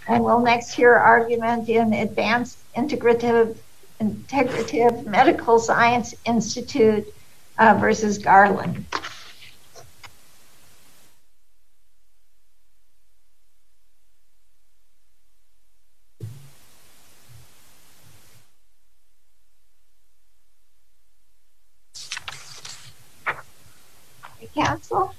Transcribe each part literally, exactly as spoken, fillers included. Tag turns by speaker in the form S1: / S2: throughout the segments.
S1: And we'll next hear argument in Advanced Integrative Integrative Medical Science Institute uh, versus Garland. Counsel.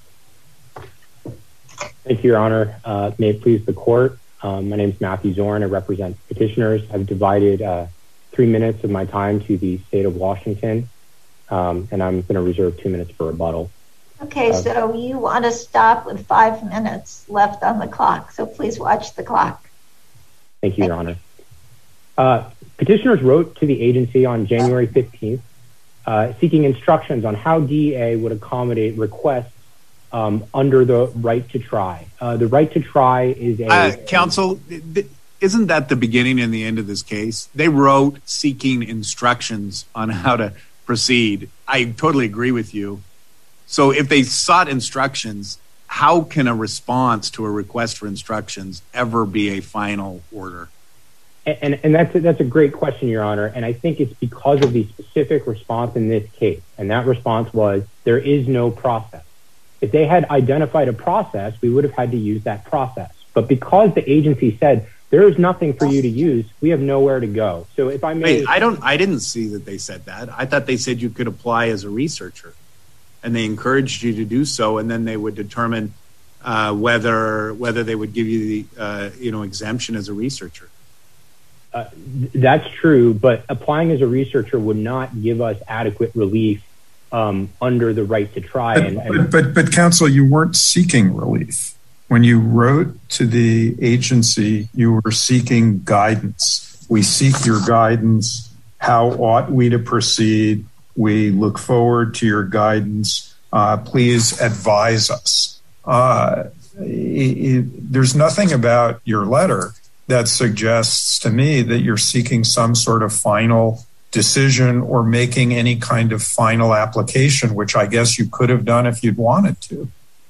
S2: Thank you, Your Honor. Uh, may it please the court. Um, my name is Matthew Zorn. I represent petitioners. I've divided uh, three minutes of my time to the state of Washington, um, and I'm going to reserve two minutes for rebuttal.
S1: Okay, uh, so you want to stop with five minutes left on the clock, so please watch the clock.
S2: Thank you, Your Honor. Uh, petitioners wrote to the agency on January fifteenth, uh, seeking instructions on how D E A would accommodate requests Um, under the right to try. Uh, the right to try is a...
S3: Uh, counsel, isn't that the beginning and the end of this case? They wrote seeking instructions on how to proceed. I totally agree with you. So if they sought instructions, how can a response to a request for instructions ever be a final order?
S2: And, and, and that's, a, that's a great question, Your Honor. And I think it's because of the specific response in this case. And that response was, there is no process. If they had identified a process, we would have had to use that process. But because the agency said there is nothing for you to use, we have nowhere to go. So if I may,
S3: Wait, I don't, I didn't see that they said that. I thought they said you could apply as a researcher, and they encouraged you to do so, and then they would determine uh, whether whether they would give you the uh, you know exemption as a researcher.
S2: Uh, that's true, but applying as a researcher would not give us adequate relief Um, under the right to try.
S4: But,
S2: and, and
S4: but, but, but counsel, you weren't seeking relief. When you wrote to the agency, you were seeking guidance. We seek your guidance. How ought we to proceed? We look forward to your guidance. Uh, please advise us. Uh, it, it, there's nothing about your letter that suggests to me that you're seeking some sort of final decision or making any kind of final application, which I guess you could have done if you'd wanted to.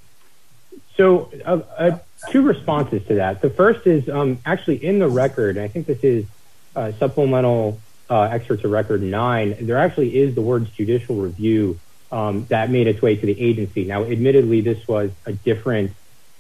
S2: So uh, uh, two responses to that. The first is um, actually in the record, and I think this is uh, supplemental uh, excerpts of record nine, there actually is the words judicial review um, that made its way to the agency. Now, admittedly, this was a different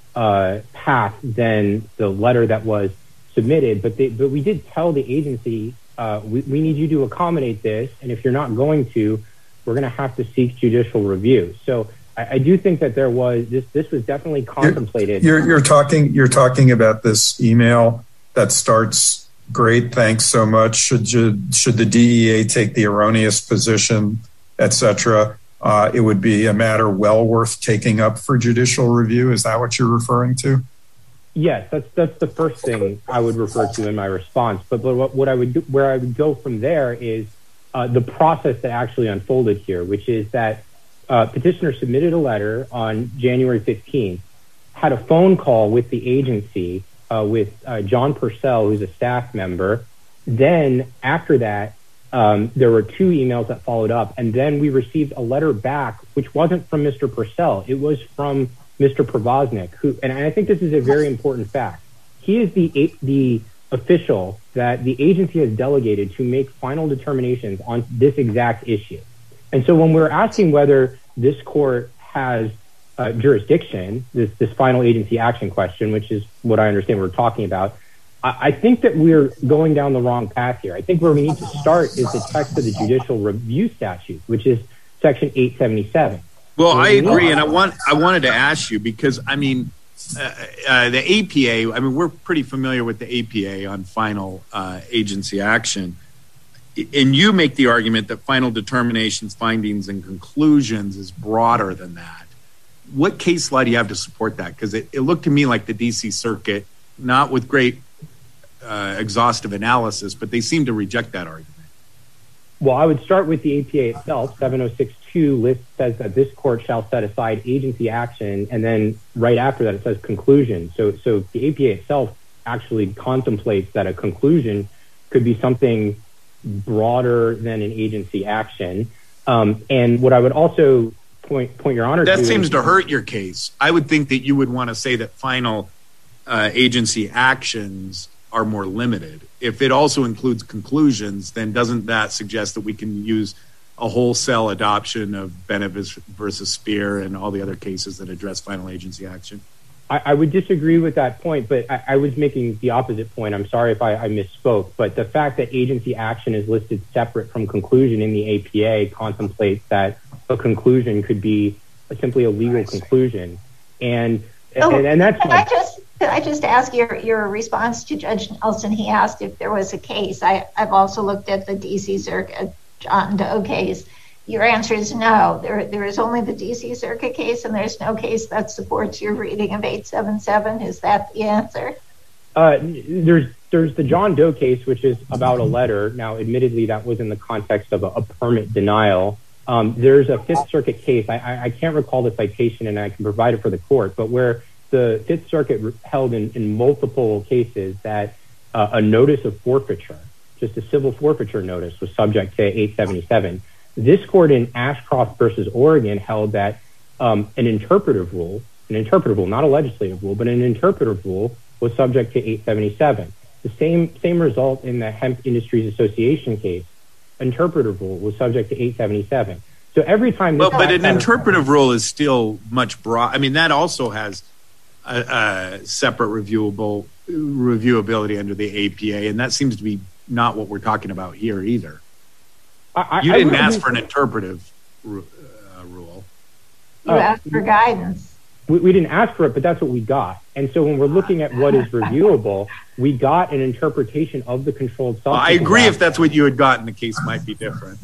S2: uh, path than the letter that was submitted, but, they, but we did tell the agency Uh, we, we need you to accommodate this, and if you're not going to, we're going to have to seek judicial review. So I, I do think that there was this. This was definitely contemplated.
S4: You're, you're, you're talking. You're talking about this email that starts. Great, thanks so much. Should you, should the D E A take the erroneous position, et cetera? Uh, it would be a matter well worth taking up for judicial review. Is that what you're referring to?
S2: Yes, that's that's the first thing I would refer to in my response. But, but what, what I would do, where I would go from there is uh, the process that actually unfolded here, which is that uh, petitioner submitted a letter on January fifteenth, had a phone call with the agency uh, with uh, John Purcell, who's a staff member. Then after that, um, there were two emails that followed up, and then we received a letter back, which wasn't from Mister Purcell. It was from Mister Provoznik, who, and I think this is a very important fact. He is the the official that the agency has delegated to make final determinations on this exact issue. And so when we're asking whether this court has uh, jurisdiction, this this final agency action question, which is what I understand we're talking about, I, I think that we're going down the wrong path here. I think where we need to start is the text of the judicial review statute, which is section eight seventy-seven.
S3: Well, I agree, and I want I wanted to ask you because I mean, uh, uh, the A P A. I mean, we're pretty familiar with the A P A on final uh, agency action, and you make the argument that final determinations, findings, and conclusions is broader than that. What case law do you have to support that? Because it, it looked to me like the D C Circuit, not with great uh, exhaustive analysis, but they seem to reject that argument.
S2: Well, I would start with the A P A itself. seven oh six two list says that this court shall set aside agency action, and then right after that it says conclusion. So, so the A P A itself actually contemplates that a conclusion could be something broader than an agency action. Um, and what I would also point point your honor
S3: that
S2: to
S3: seems
S2: is,
S3: to hurt your case. I would think that you would want to say that final uh, agency actions are more limited. If it also includes conclusions, then doesn't that suggest that we can use a wholesale adoption of Bennett versus Speer and all the other cases that address final agency action?
S2: I, I would disagree with that point, but I, I was making the opposite point. I'm sorry if I, I misspoke, but the fact that agency action is listed separate from conclusion in the A P A contemplates that a conclusion could be a, simply a legal conclusion. And,
S1: oh,
S2: and, and that's
S1: can
S2: my,
S1: I just Could I just ask your, your response to Judge Nelson? He asked if there was a case. I, I've also looked at the D C Circuit John Doe case. Your answer is no. There, there is only the D C Circuit case, and there's no case that supports your reading of eight seven seven. Is that the answer?
S2: Uh, there's there's the John Doe case, which is about a letter. Now, admittedly, that was in the context of a, a permit denial. Um, there's a Fifth Circuit case. I, I, I can't recall the citation, and I can provide it for the court, but where the Fifth Circuit held in, in multiple cases that uh, a notice of forfeiture, just a civil forfeiture notice, was subject to eight seventy-seven. This court in Ashcroft versus Oregon held that um, an interpretive rule, an interpretive rule, not a legislative rule, but an interpretive rule was subject to eight seventy-seven. The same same result in the Hemp Industries Association case. Interpretive rule was subject to eight seventy-seven. So every time...
S3: Well, but an interpretive rule is still much broad. I mean, that also has a, a separate reviewable reviewability under the A P A, and that seems to be not what we're talking about here either.
S2: I,
S3: you
S2: I,
S3: didn't
S2: I
S3: ask for an interpretive uh, rule.
S1: You uh, asked for guidance.
S2: We, we didn't ask for it, but that's what we got. And so when we're looking at what is reviewable, we got an interpretation of the Controlled Substances
S3: Well, I agree.
S2: Act.
S3: If that's what you had gotten, the case might be different.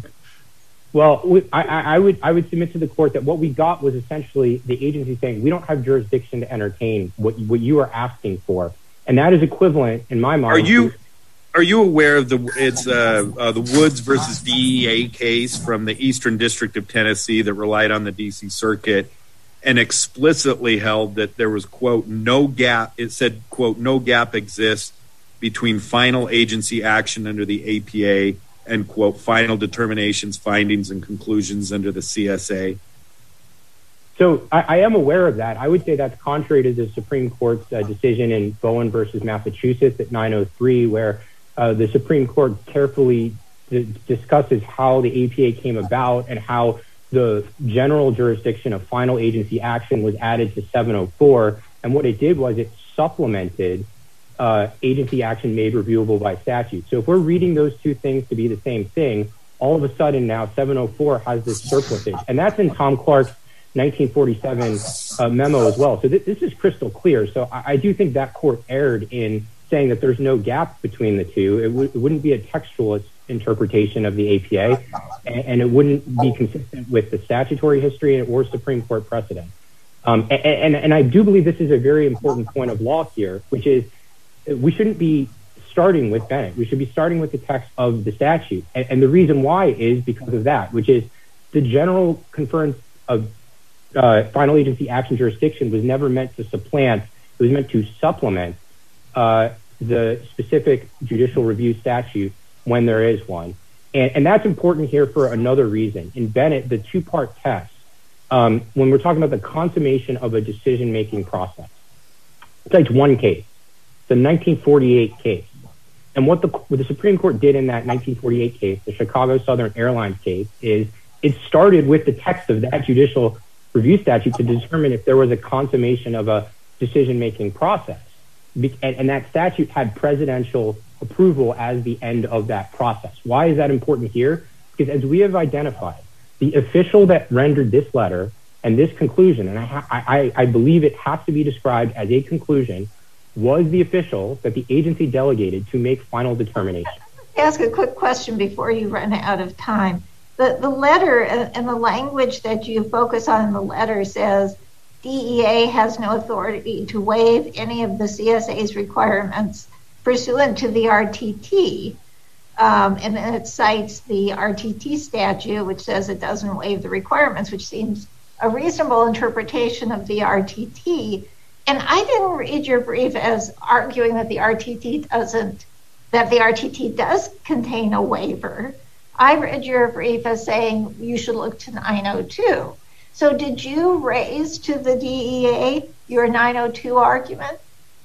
S2: Well, we, I, I would I would submit to the court that what we got was essentially the agency saying we don't have jurisdiction to entertain what what you are asking for, and that is equivalent in my mind.
S3: Are you are you aware of the it's uh, uh, the Woods versus D E A case from the Eastern District of Tennessee that relied on the D C Circuit and explicitly held that there was, quote, no gap. It said, quote, no gap exists between final agency action under the A P A and, quote, final determinations, findings, and conclusions under the C S A?
S2: So I, I am aware of that. I would say that's contrary to the Supreme Court's uh, decision in Bowen versus Massachusetts at nine oh three, where uh, the Supreme Court carefully d- discusses how the A P A came about and how the general jurisdiction of final agency action was added to seven oh four. And what it did was it supplemented Uh, agency action made reviewable by statute. So if we're reading those two things to be the same thing, all of a sudden now seven oh four has this surplusage. And that's in Tom Clark's nineteen forty-seven uh, memo as well. So th- this is crystal clear. So I-, I do think that court erred in saying that there's no gap between the two. It, w- it wouldn't be a textualist interpretation of the A P A, and, and it wouldn't be consistent with the statutory history or Supreme Court precedent. Um, and, and, and I do believe this is a very important point of law here, which is we shouldn't be starting with Bennett. We should be starting with the text of the statute. And, and the reason why is because of that, which is the general conference of uh, final agency action jurisdiction was never meant to supplant. It was meant to supplement uh, the specific judicial review statute when there is one. And, and that's important here for another reason. In Bennett, the two-part test, um, when we're talking about the consummation of a decision-making process, it's like one case. The nineteen forty-eight case. And what the, what the Supreme Court did in that nineteen forty-eight case, the Chicago Southern Airlines case, is it started with the text of that judicial review statute to determine if there was a consummation of a decision-making process. And, and that statute had presidential approval as the end of that process. Why is that important here? Because as we have identified, the official that rendered this letter and this conclusion, and I, I, I believe it has to be described as a conclusion, was the official that the agency delegated to make final determination.
S1: Ask a quick question before you run out of time. The the letter and the language that you focus on in the letter says D E A has no authority to waive any of the C S A's requirements pursuant to the R T T. Um, and then it cites the R T T statute, which says it doesn't waive the requirements, which seems a reasonable interpretation of the R T T. And I didn't read your brief as arguing that the R T T doesn't, that the R T T does contain a waiver. I read your brief as saying you should look to nine oh two. So did you raise to the D E A your nine oh two argument?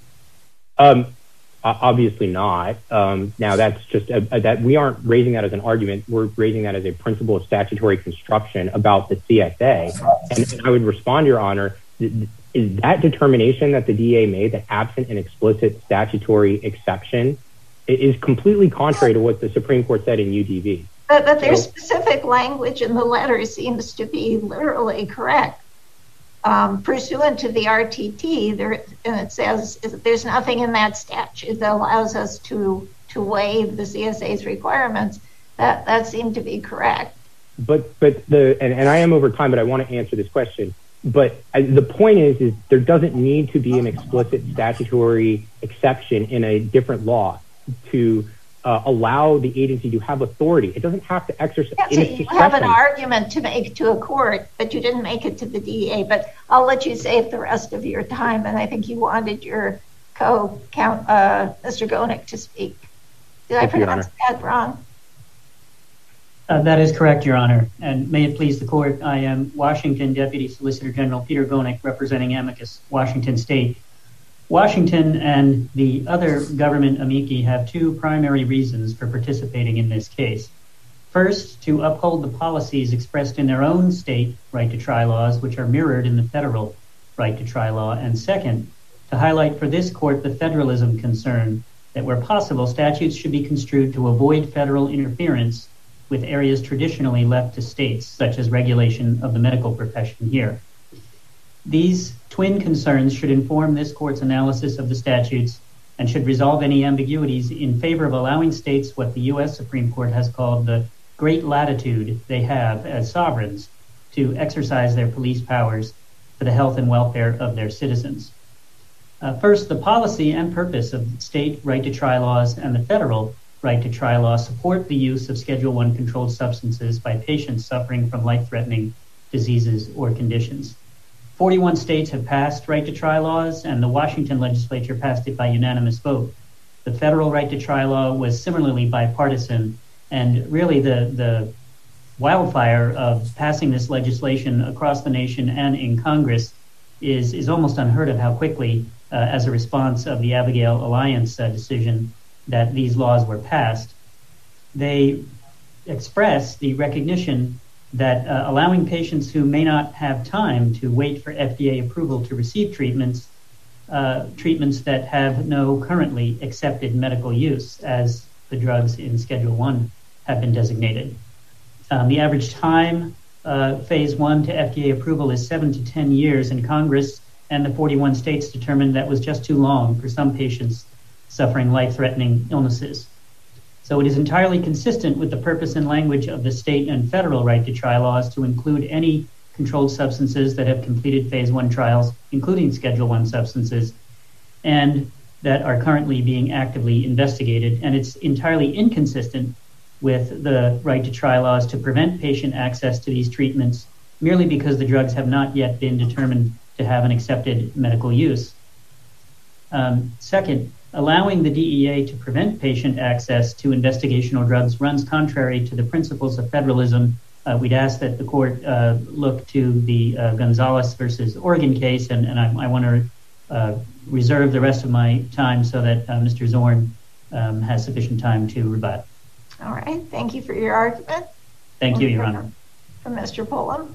S2: Um, obviously not. Um, now, that's just a, a, that we aren't raising that as an argument. We're raising that as a principle of statutory construction about the C S A. And, and I would respond, Your Honor, is that determination that the D E A made, that absent an explicit statutory exception, is completely contrary to what the Supreme Court said in U D V.
S1: But, but their so, specific language in the letter seems to be literally correct. Um, pursuant to the R T T, there, and it says there's nothing in that statute that allows us to to waive the C S A's requirements. That that seemed to be correct.
S2: But but the and, and I am over time, but I want to answer this question. But I, the point is, is there doesn't need to be an explicit statutory exception in a different law to uh, allow the agency to have authority. It doesn't have to exercise.
S1: Yeah, so you have an argument to make to a court, but you didn't make it to the D E A. But I'll let you save the rest of your time. And I think you wanted your co-count, uh, Mister Gonick, to speak. Did I pronounce that wrong?
S5: Uh, that is correct, Your Honor. And may it please the court, I am Washington Deputy Solicitor General Peter Gonick, representing Amicus Washington State. Washington and the other government amici have two primary reasons for participating in this case. First, to uphold the policies expressed in their own state right to try laws, which are mirrored in the federal right to try law. And second, to highlight for this court the federalism concern that where possible, statutes should be construed to avoid federal interference with areas traditionally left to states, such as regulation of the medical profession here. These twin concerns should inform this court's analysis of the statutes and should resolve any ambiguities in favor of allowing states what the U S Supreme Court has called the great latitude they have as sovereigns to exercise their police powers for the health and welfare of their citizens. Uh, first, the policy and purpose of state right to try laws and the federal right to try law support the use of Schedule One controlled substances by patients suffering from life-threatening diseases or conditions. forty-one states have passed right to try laws, and the Washington legislature passed it by unanimous vote. The federal right to try law was similarly bipartisan, and really the, the wildfire of passing this legislation across the nation and in Congress is, is almost unheard of how quickly, uh, as a response of the Abigail Alliance uh, decision, that these laws were passed. They express the recognition that uh, allowing patients who may not have time to wait for F D A approval to receive treatments, uh, treatments that have no currently accepted medical use, as the drugs in Schedule One have been designated. Um, the average time uh, Phase One to F D A approval is seven to ten years, and Congress and the forty-one states determined that was just too long for some patients suffering life-threatening illnesses. So it is entirely consistent with the purpose and language of the state and federal right to try laws to include any controlled substances that have completed Phase One trials, including Schedule One substances, and that are currently being actively investigated. And it's entirely inconsistent with the right to try laws to prevent patient access to these treatments merely because the drugs have not yet been determined to have an accepted medical use. Um, second, allowing the D E A to prevent patient access to investigational drugs runs contrary to the principles of federalism. Uh, we'd ask that the court uh, look to the uh, Gonzalez versus Oregon case, and, and I, I want to uh, reserve the rest of my time so that uh, Mister Zorn um, has sufficient time to rebut.
S1: All right. Thank you for your argument.
S5: Thank you, Your Honor.
S1: From Mister Pullum.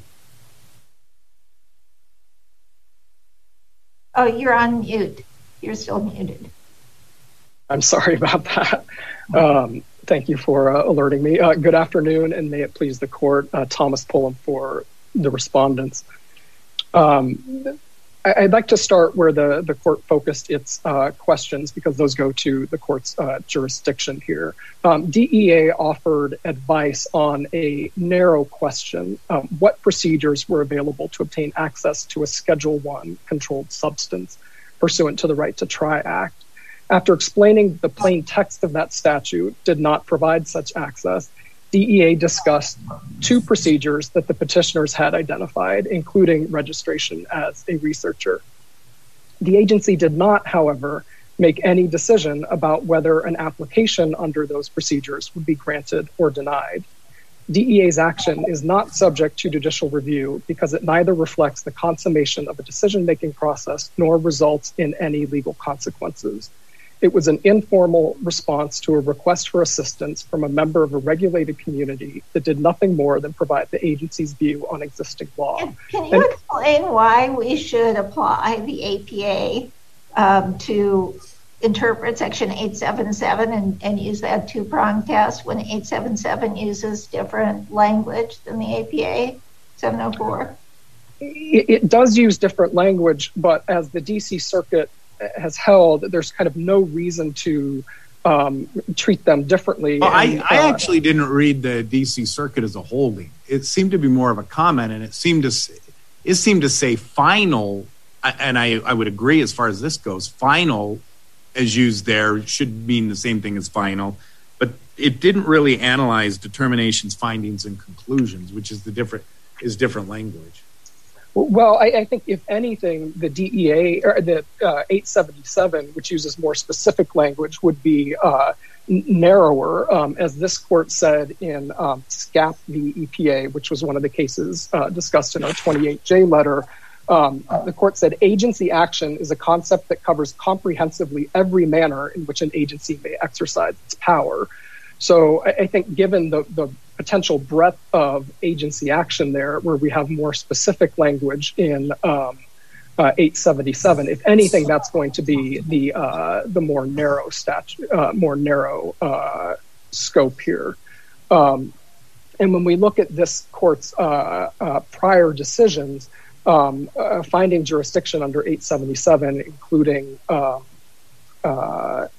S1: Oh, you're on mute. You're still muted.
S6: I'm sorry about that. Um, thank you for uh, alerting me. Uh, good afternoon, and may it please the court. Uh, Thomas Pullum for the respondents. Um, I- I'd like to start where the, the court focused its uh, questions, because those go to the court's uh, jurisdiction here. Um, D E A offered advice on a narrow question: um, what procedures were available to obtain access to a Schedule One controlled substance pursuant to the Right to Try Act. After explaining the plain text of that statute did not provide such access, D E A discussed two procedures that the petitioners had identified, including registration as a researcher. The agency did not, however, make any decision about whether an application under those procedures would be granted or denied. D E A's action is not subject to judicial review because it neither reflects the consummation of a decision-making process nor results in any legal consequences. It was an informal response to a request for assistance from a member of a regulated community that did nothing more than provide the agency's view on existing law.
S1: Can, can you and, explain why we should apply the A P A um, to interpret Section eight seventy-seven and, and use that two-prong test when eight seventy-seven uses different language than the A P A seven oh four?
S6: It, it does use different language, but as the D C Circuit has held, there's kind of no reason to um, treat them differently.
S3: Well,
S6: and,
S3: I, I
S6: uh,
S3: actually didn't read the D C Circuit as a holding. It seemed to be more of a comment, and it seemed to it seemed to say final, and I, I would agree as far as this goes, final as used there should mean the same thing as final, but it didn't really analyze determinations, findings, and conclusions, which is the different is different language.
S6: Well, I, I think if anything, the D E A or the uh, eight seventy-seven, which uses more specific language, would be uh, n- narrower, um, as this court said in um, SCAP v. E P A, which was one of the cases uh, discussed in our twenty-eight J letter. Um, the court said agency action is a concept that covers comprehensively every manner in which an agency may exercise its power. So I, I think given the, the potential breadth of agency action there, where we have more specific language in um, uh, eight seventy-seven, if anything, that's going to be the uh, the more narrow statute, uh, more narrow uh, scope here. Um, and when we look at this court's uh, uh, prior decisions, um, uh, finding jurisdiction under eight seventy-seven, including uh, uh,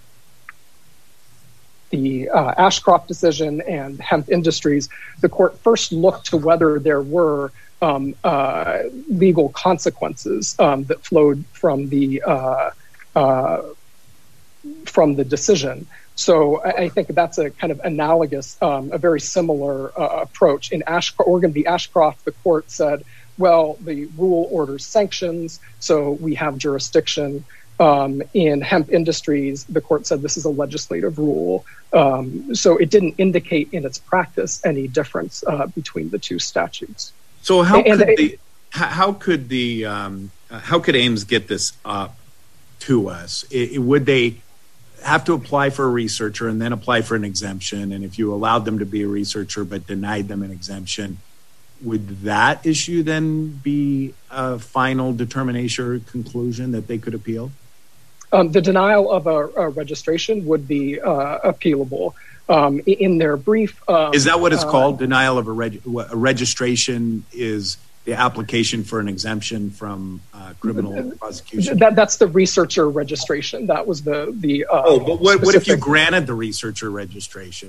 S6: the uh, Ashcroft decision and Hemp Industries, the court first looked to whether there were um, uh, legal consequences um, that flowed from the uh, uh, from the decision. So I, I think that's a kind of analogous, um, a very similar uh, approach. In Ashcroft, Oregon v. Ashcroft, the court said, well, the rule orders sanctions, so we have jurisdiction. Um, in Hemp Industries, the court said this is a legislative rule. Um, so it didn't indicate in its practice any difference uh, between the two statutes.
S3: So how
S6: and,
S3: could
S6: and,
S3: the how could the um, how could Ames get this up to us? It, it, would they have to apply for a researcher and then apply for an exemption? And if you allowed them to be a researcher but denied them an exemption, would that issue then be a final determination or conclusion that they could appeal?
S6: Um, the denial of a, a registration would be uh, appealable. Um, in their brief, um,
S3: is that what it's
S6: uh,
S3: called? Denial of a, reg- a registration is the application for an exemption from uh, criminal prosecution.
S6: That, that's the researcher registration. That was the the. Uh,
S3: oh, but what, what if you granted the researcher registration?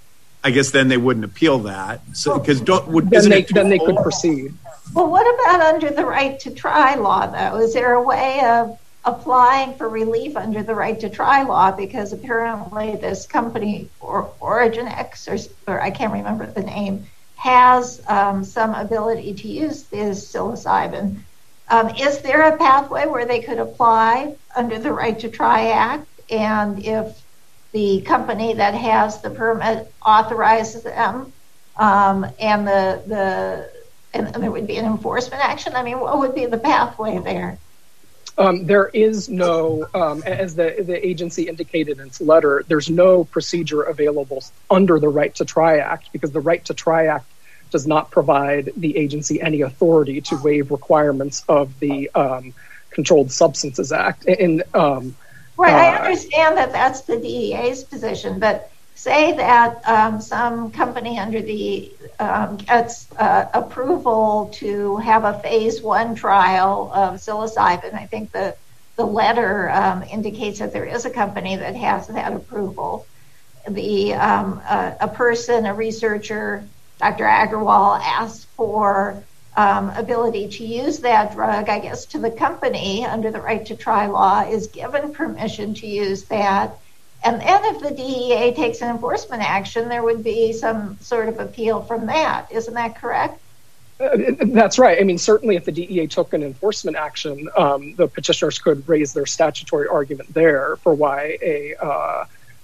S3: I guess then they wouldn't appeal that. So because don't would,
S6: then they then they could proceed.
S1: Well, what about under the right to try law, though? Is there a way of applying for relief under the right to try law? Because apparently this company, or Origin X, or, or I can't remember the name, has um, some ability to use this psilocybin. Um, is there a pathway where they could apply under the Right to Try Act? And if the company that has the permit authorizes them, um, and the the and, and there would be an enforcement action? I mean, what would be the pathway there?
S6: Um, there is no, um, as the, the agency indicated in its letter, there's no procedure available under the Right to Try Act, because the Right to Try Act does not provide the agency any authority to waive requirements of the um, Controlled Substances Act. And um,
S1: right,
S6: uh,
S1: I understand that that's the D E A's position, but say that um, some company under the um, gets uh, approval to have a phase one trial of psilocybin. I think the the letter um, indicates that there is a company that has that approval. The um, uh, a person, a researcher, Doctor Agarwal, asked for um, ability to use that drug. I guess to the company under the Right to Try law is given permission to use that. And then if the D E A takes an enforcement action, there would be some sort of appeal from that. Isn't that correct?
S6: Uh, that's right. I mean, certainly if the D E A took an enforcement action, um, the petitioners could raise their statutory argument there for why a uh,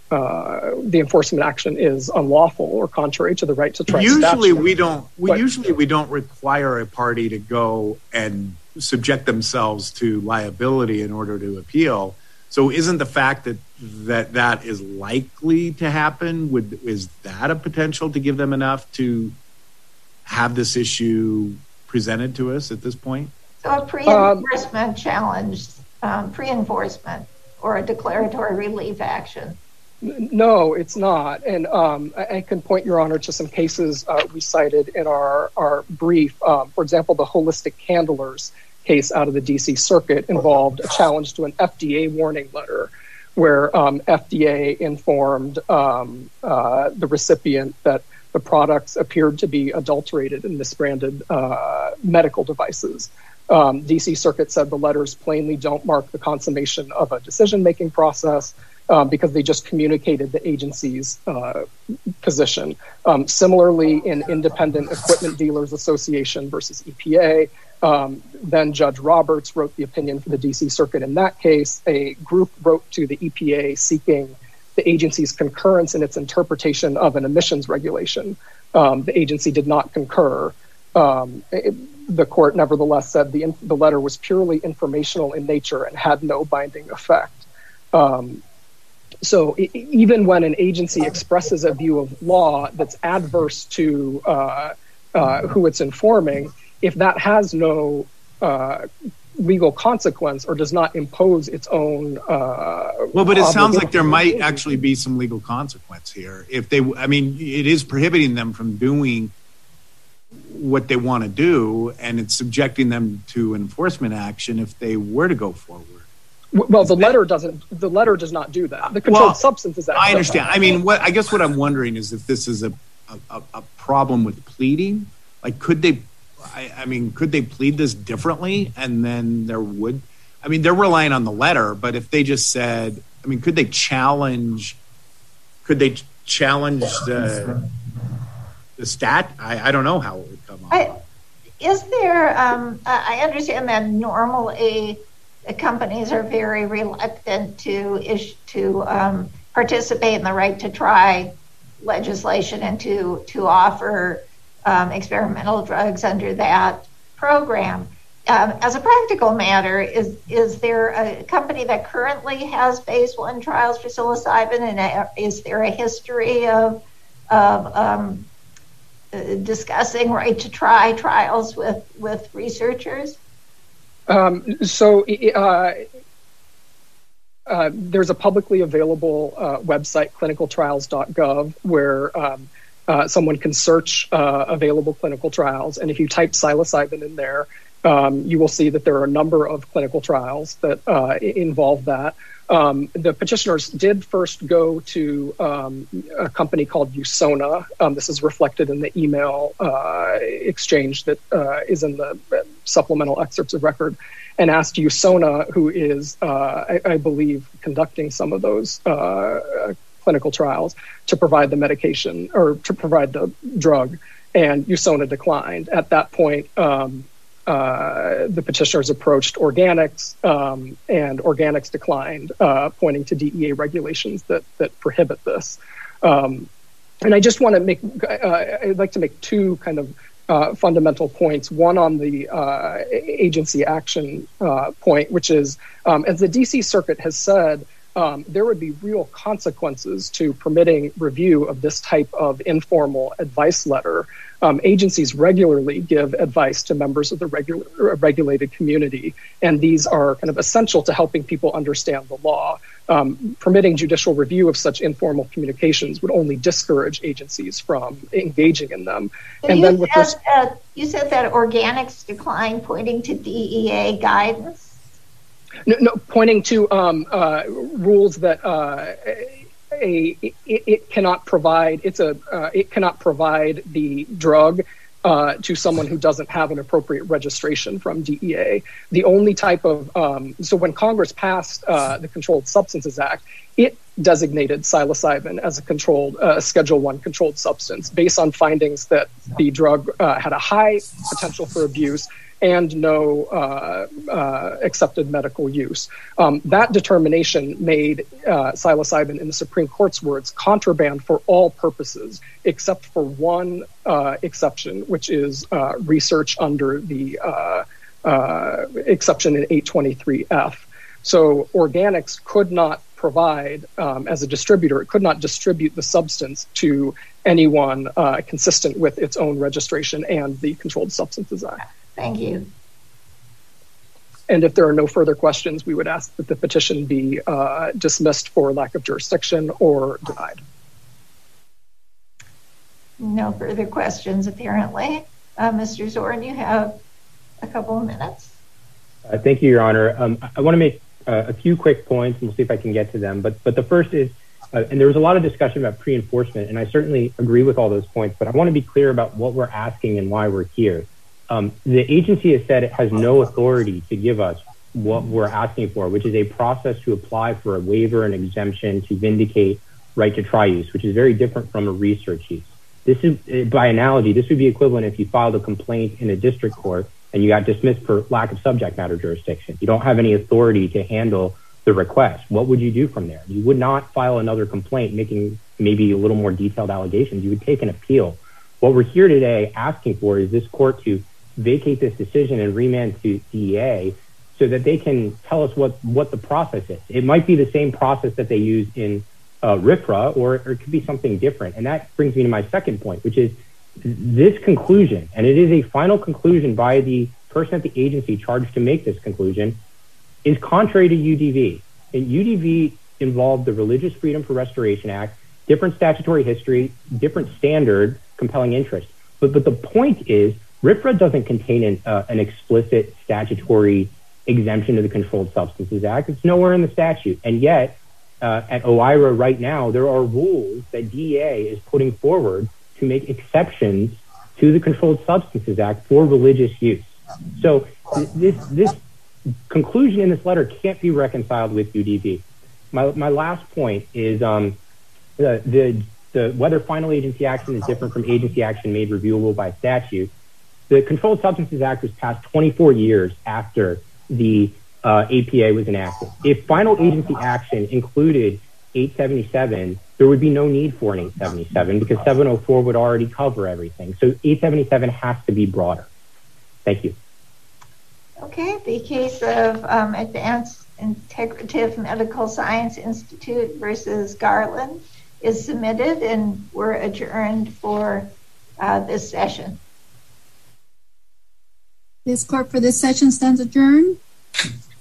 S6: uh, the enforcement action is unlawful or contrary to the Right to Try
S3: usually
S6: statute.
S3: we don't we
S6: but,
S3: usually we don't require a party to go and subject themselves to liability in order to appeal. So isn't the fact that that, that is likely to happen, would is that a potential to give them enough to have this issue presented to us at this point?
S1: So a pre-enforcement um, challenge, um, pre-enforcement or a declaratory relief action?
S6: No, it's not. And um, I, I can point, Your Honor, to some cases uh, we cited in our, our brief. Um, for example, the holistic candlers case out of the D C Circuit involved a challenge to an F D A warning letter where um, F D A informed um, uh, the recipient that the products appeared to be adulterated and misbranded uh, medical devices. Um, D C Circuit said the letters plainly don't mark the consummation of a decision-making process um, because they just communicated the agency's uh, position. Um, similarly, in Independent Equipment Dealers Association versus E P A, um, then Judge Roberts wrote the opinion for the D C Circuit in that case. A group wrote to the E P A seeking the agency's concurrence in its interpretation of an emissions regulation. Um, the agency did not concur. Um, it, the court nevertheless said the, the letter was purely informational in nature and had no binding effect. Um, so it, even when an agency expresses a view of law that's adverse to uh, uh, who it's informing, if that has no uh, legal consequence or does not impose its own uh,
S3: well, but it sounds like there might actually be some legal consequence here. If they, I mean, it is prohibiting them from doing what they want to do, and it's subjecting them to enforcement action if they were to go forward.
S6: Well, the letter doesn't. The letter does not do that. The Controlled well, Substances Act.
S3: I understand. I mean, what I guess what I'm wondering is if this is a a, a problem with pleading. Like, could they? I, I mean, could they plead this differently, and then there would? I mean, they're relying on the letter, but if they just said, I mean, could they challenge? Could they challenge the? The stat, I, I don't know how it would come up.
S1: I, is there, um, I understand that normally the companies are very reluctant to ish, to um, participate in the right to try legislation and to, to offer um, experimental drugs under that program. Um, as a practical matter, is is there a company that currently has phase one trials for psilocybin, and a, is there a history of, of um, discussing right to try trials with, with researchers?
S6: Um, so uh, uh, there's a publicly available uh, website, clinical trials dot gov, where um, uh, someone can search uh, available clinical trials. And if you type psilocybin in there, um, you will see that there are a number of clinical trials that uh, involve that. Um, the petitioners did first go to um, a company called USONA. Um, this is reflected in the email uh, exchange that uh, is in the supplemental excerpts of record, and asked USONA, who is, uh, I, I believe, conducting some of those uh, clinical trials, to provide the medication or to provide the drug, and USONA declined. At that point, um, Uh, the petitioners approached Organics, um, and Organics declined, uh, pointing to D E A regulations that that prohibit this. Um, and I just want to make, uh, I'd like to make two kind of uh, fundamental points. One on the uh, agency action uh, point, which is, um, as the D C Circuit has said, um, there would be real consequences to permitting review of this type of informal advice letter. Um, agencies regularly give advice to members of the regu- regulated community, and these are kind of essential to helping people understand the law. Um, permitting judicial review of such informal communications would only discourage agencies from engaging in them.
S1: So
S6: and
S1: you
S6: then with
S1: said,
S6: this,
S1: uh, you said that Organics declined, pointing to D E A guidance?
S6: No, no pointing to um, uh, rules that uh, a it, it cannot provide. It's a uh, it cannot provide the drug uh, to someone who doesn't have an appropriate registration from D E A. The only type of um, so when Congress passed uh, the Controlled Substances Act, it designated psilocybin as a controlled uh, Schedule One controlled substance based on findings that the drug uh, had a high potential for abuse and no uh, uh, accepted medical use. Um, that determination made uh, psilocybin, in the Supreme Court's words, contraband for all purposes, except for one uh, exception, which is uh, research under the uh, uh, exception in eight twenty-three F. So organics could not provide, um, as a distributor, it could not distribute the substance to anyone uh, consistent with its own registration and the Controlled Substances Act.
S1: Thank you.
S6: And if there are no further questions, we would ask that the petition be uh, dismissed for lack of jurisdiction or denied.
S1: No further questions, apparently. Uh, Mister Zorn, you have a couple of minutes.
S2: Uh, thank you, Your Honor. Um, I, I want to make uh, a few quick points, and we'll see if I can get to them. But but the first is, uh, and there was a lot of discussion about pre-enforcement, and I certainly agree with all those points, but I want to be clear about what we're asking and why we're here. Um, the agency has said it has no authority to give us what we're asking for, which is a process to apply for a waiver and exemption to vindicate right to try use, which is very different from a research use. This is, by analogy, this would be equivalent if you filed a complaint in a district court and you got dismissed for lack of subject matter jurisdiction. You don't have any authority to handle the request. What would you do from there? You would not file another complaint making maybe a little more detailed allegations. You would take an appeal. What we're here today asking for is this court to vacate this decision and remand to D E A so that they can tell us what, what the process is. It might be the same process that they use in uh, R I F R A, or, or it could be something different. And that brings me to my second point, which is this conclusion, and it is a final conclusion by the person at the agency charged to make this conclusion, is contrary to U D V. And U D V involved the Religious Freedom for Restoration Act, different statutory history, different standard, compelling interest. But, but the point is, R I F R A doesn't contain an, uh, an explicit statutory exemption to the Controlled Substances Act. It's nowhere in the statute. And yet, uh, at O I R A right now, there are rules that D E A is putting forward to make exceptions to the Controlled Substances Act for religious use. So th- this this conclusion in this letter can't be reconciled with U D V. My my last point is um, the, the the whether final agency action is different from agency action made reviewable by statute. The Controlled Substances Act was passed twenty-four years after the uh, A P A was enacted. If final agency action included eight seventy-seven, there would be no need for an eight seventy-seven because seven oh four would already cover everything. So eight seventy-seven has to be broader. Thank you.
S1: Okay, the case of um, Advanced Integrative Medical Science Institute versus Garland is submitted, and we're adjourned for uh, this session.
S7: This court for this session stands adjourned.